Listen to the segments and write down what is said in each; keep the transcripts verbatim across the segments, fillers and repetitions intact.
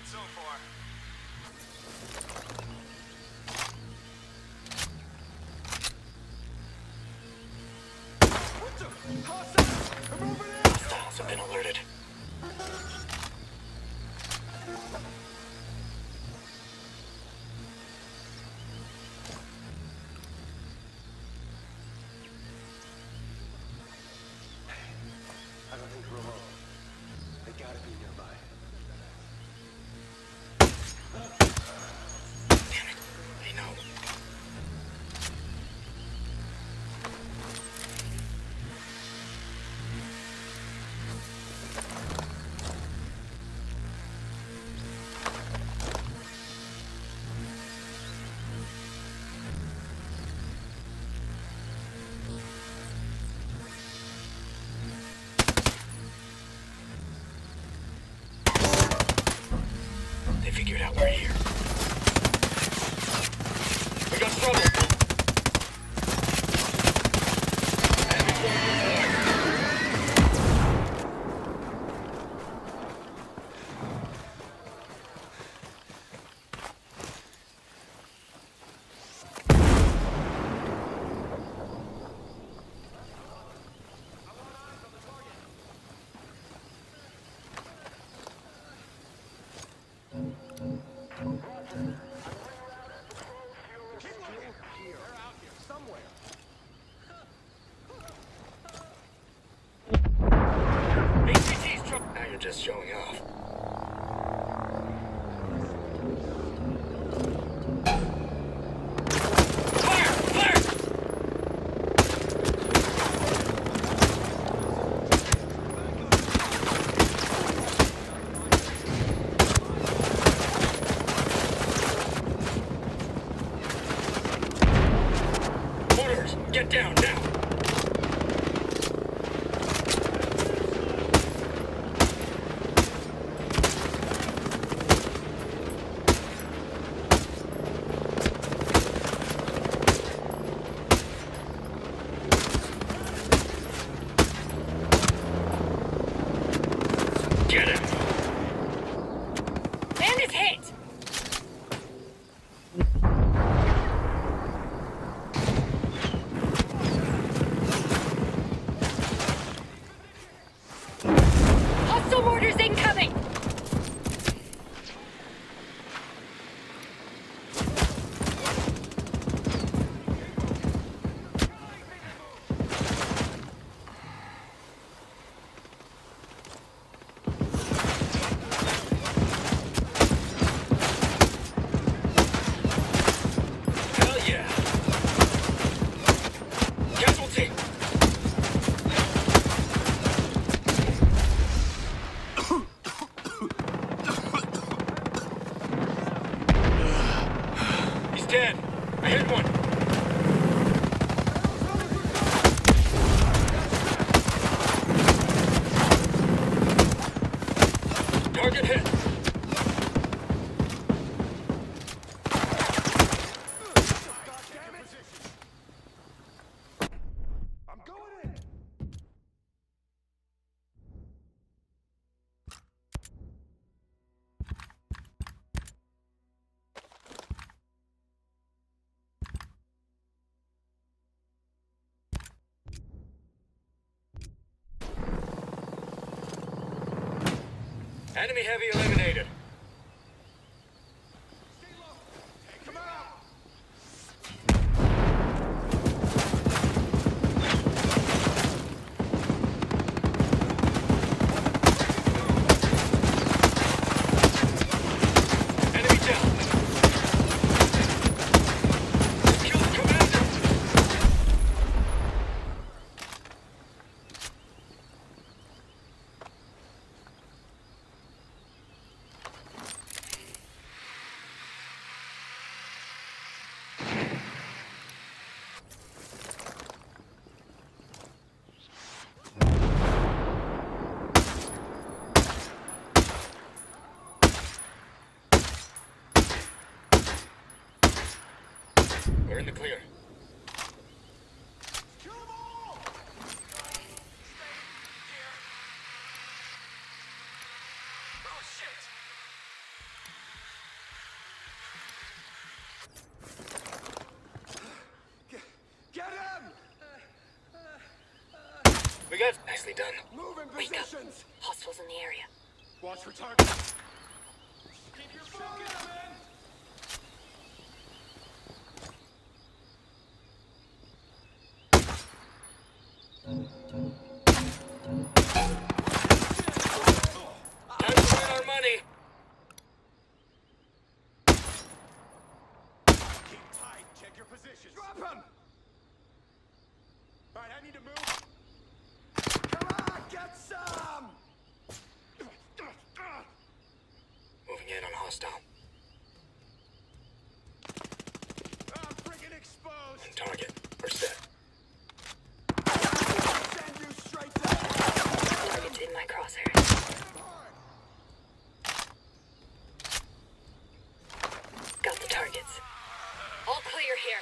so far. What the? Hostiles! Come over there! Hostiles have been alerted. I don't think we're alone. They gotta be nearby. Damn it. They know. They figured out we're here. We got trouble! Enemy A C T's trouble! Now you're just showing off. Fire! Fire! Mortars, get down now! Get him! Bandits hit! Hostile mortars incoming! Hell yeah! Casualty! He's dead. I hit one. Target hit. I'm going in! Enemy heavy eliminated. Come out! Enemy down. Kill the commander. We got nicely done. Move in Wake up. positions. Hostiles in the area. Watch for targets. Keep your focus, man. Time to earn our money. Keep tight. Check your positions. Drop him. All right, I need to move. Come on, get some. Moving in on hostile. I'm freaking exposed. On target. We're set. Send you straight to Target's in my crosshairs. Got the targets. All clear here.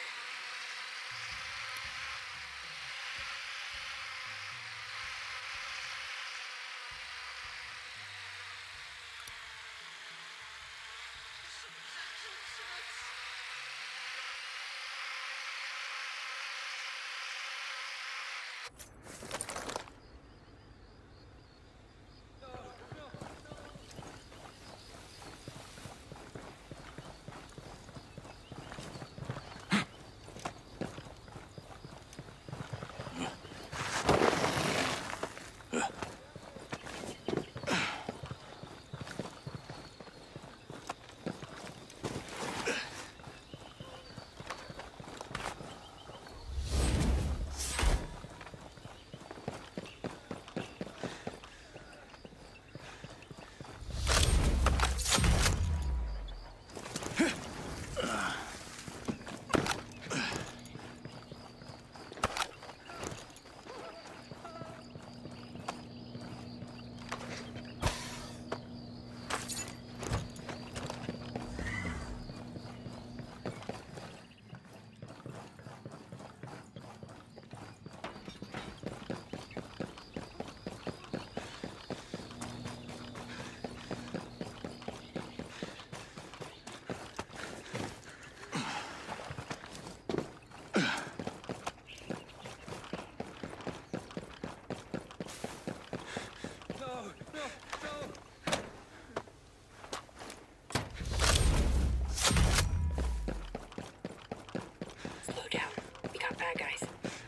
Slow down. We got bad guys.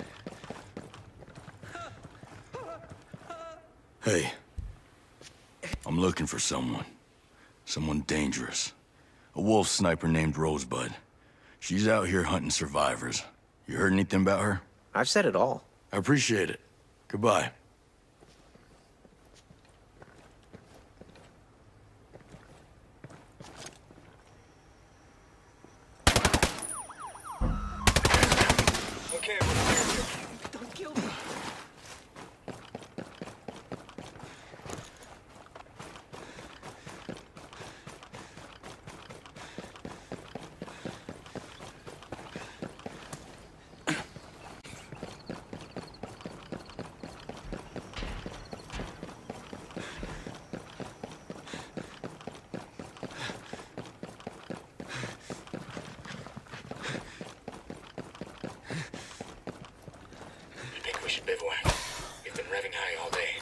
Hey. I'm looking for someone. Someone dangerous. A wolf sniper named Rosebud. She's out here hunting survivors. You heard anything about her? I've said it all. I appreciate it. Goodbye. Okay, we're clear. Don't kill me. I think we should bivouac. We've been revving high all day.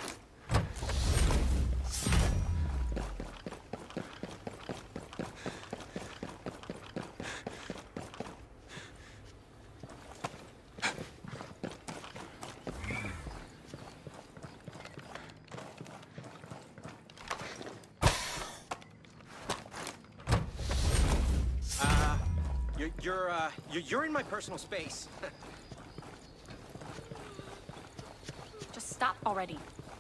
Uh, you're, you're, uh, you're, you're in my personal space. Just stop already.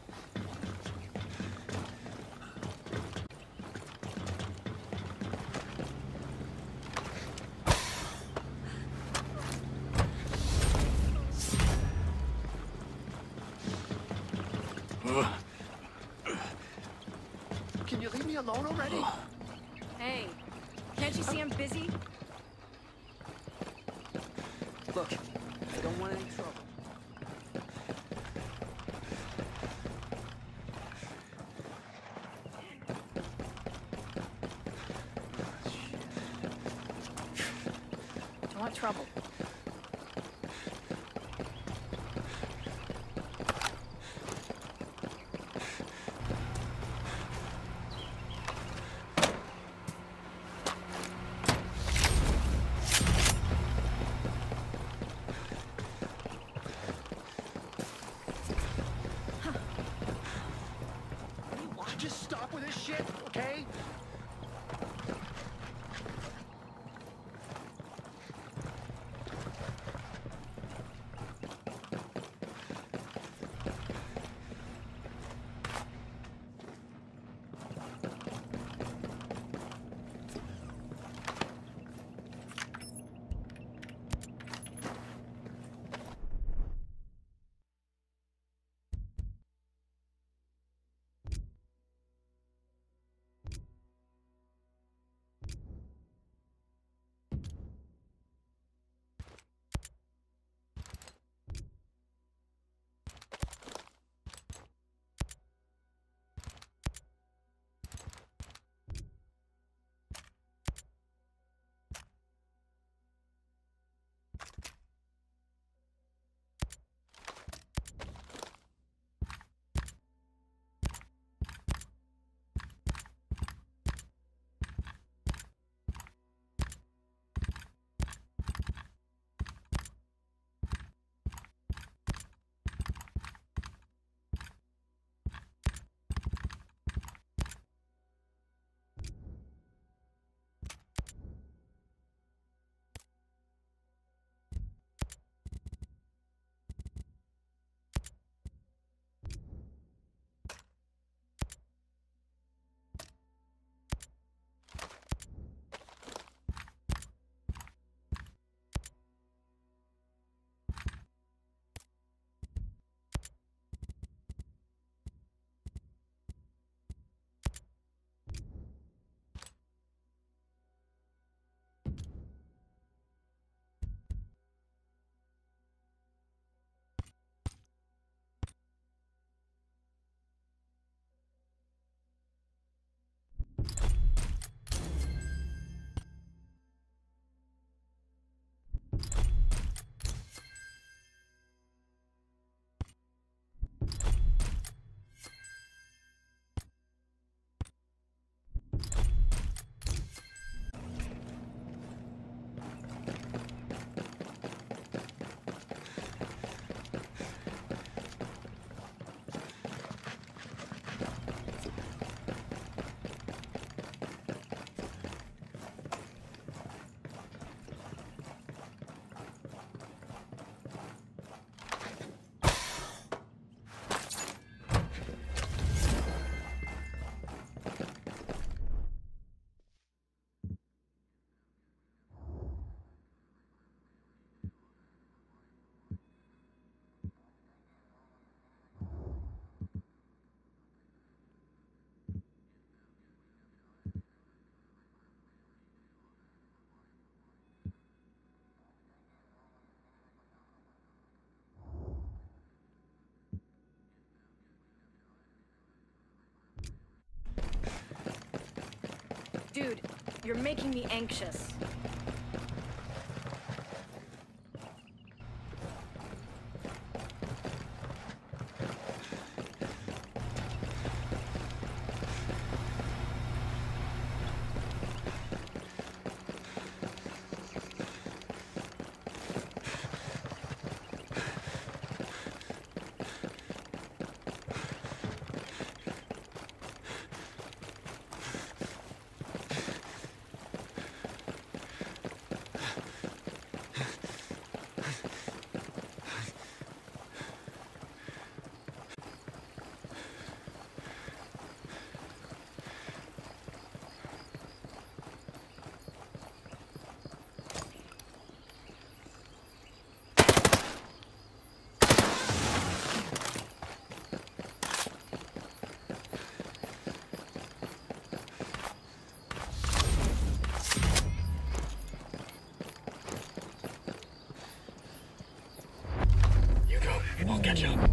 Can you leave me alone already? Hey, can't you see I'm busy? Look, I don't want any trouble. Don't want trouble. just stop with this shit, okay? Dude, you're making me anxious. I'll catch up.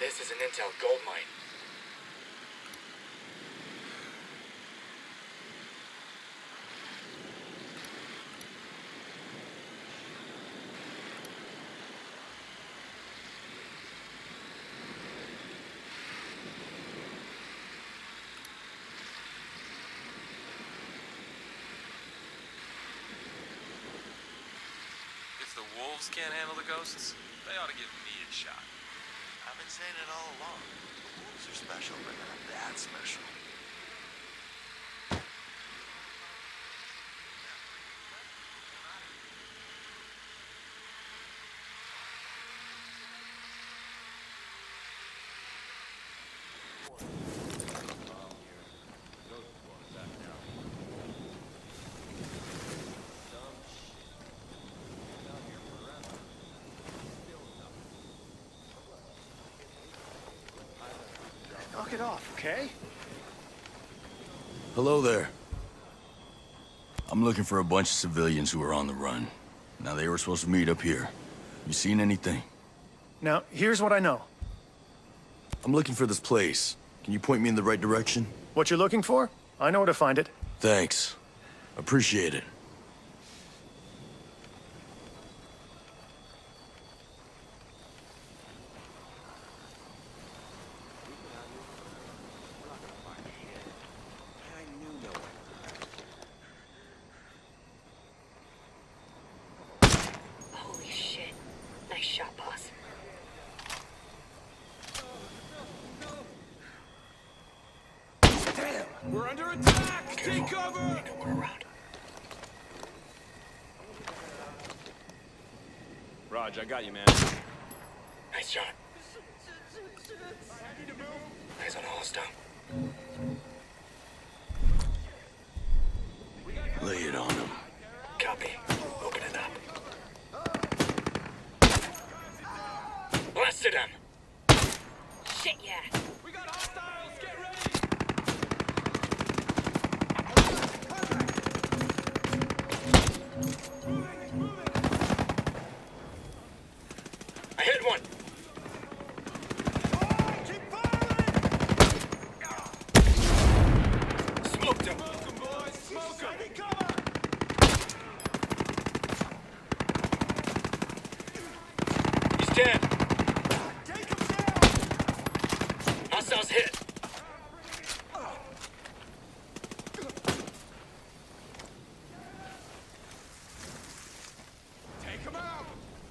This is an intel gold mine. If the wolves can't handle the ghosts, they ought to give me a shot. I've been saying it all along. The wolves are special, but not that special. Knock it off, okay? Hello there. I'm looking for a bunch of civilians who are on the run. Now, they were supposed to meet up here. You seen anything? Now, here's what I know. I'm looking for this place. Can you point me in the right direction? What you're looking for? I know where to find it. Thanks. Appreciate it. Holy shit. Nice shot, boss. Damn! We're under attack! Take cover! I know we're around. Raj, I got you, man. Nice shot. Eyes on the hostile. Lay it on them. Copy. Open it up. Blasted him! Shit, yeah. We got hostiles! Get ready! I hit one! Smoked him! Smoke 'em, boys! Smoke 'em! He's dead! Hostiles hit! Take 'em out!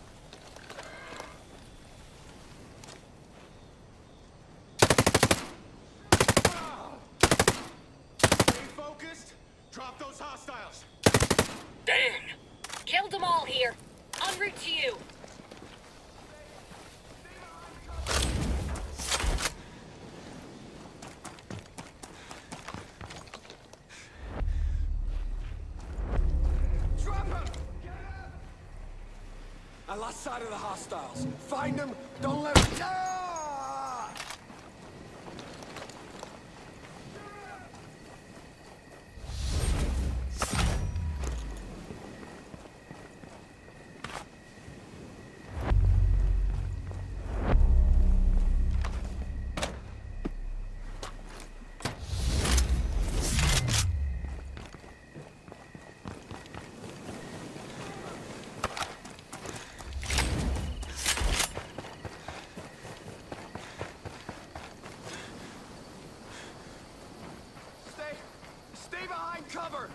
Stay focused. Drop those hostiles. Damn! Killed them all here. En route to you. Drop him! I lost sight of the hostiles. Find them. Don't let them. Ah! Stay, stay behind cover.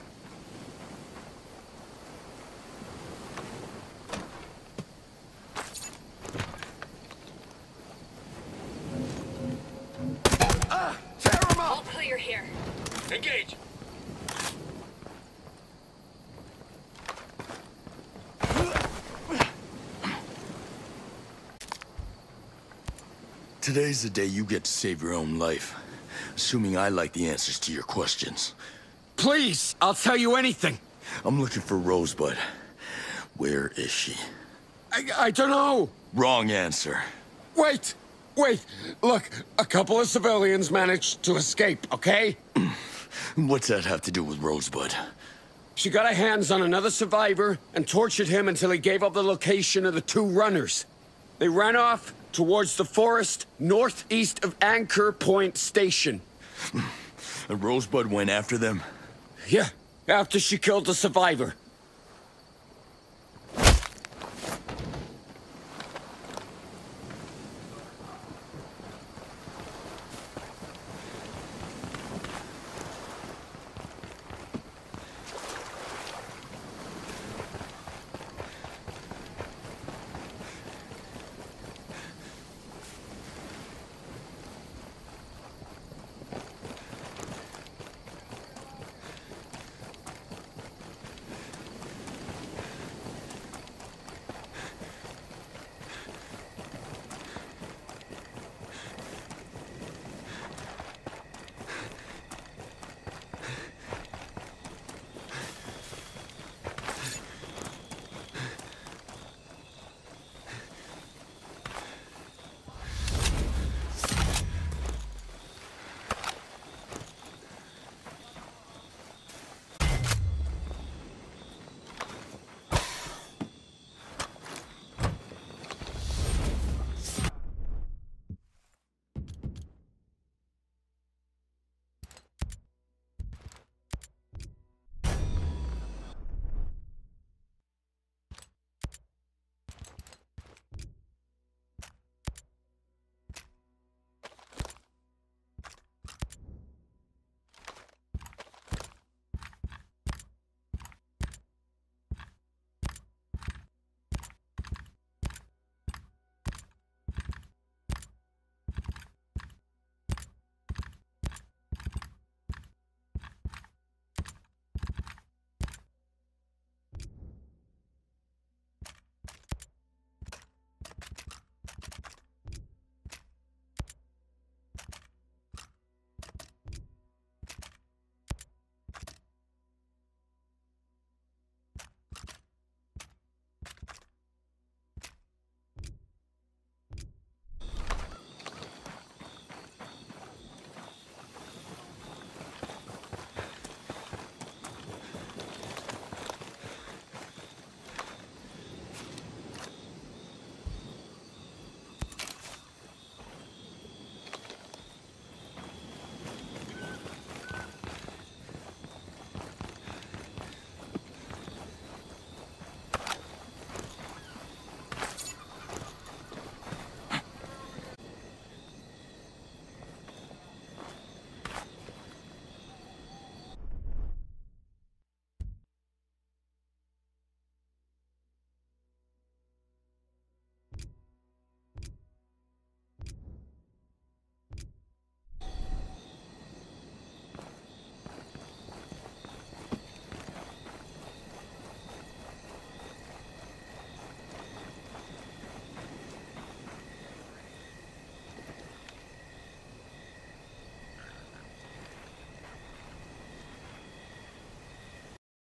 Ah, tear 'em up. All clear here. Engage! Today's the day you get to save your own life. Assuming I like the answers to your questions. Please, I'll tell you anything. I'm looking for Rosebud. Where is she? I, I don't know. Wrong answer. Wait, wait. Look, a couple of civilians managed to escape, okay? What's that have to do with Rosebud? She got her hands on another survivor and tortured him until he gave up the location of the two runners. They ran off, towards the forest northeast of Anchor Point Station. The Rosebud went after them? Yeah, after she killed the survivor.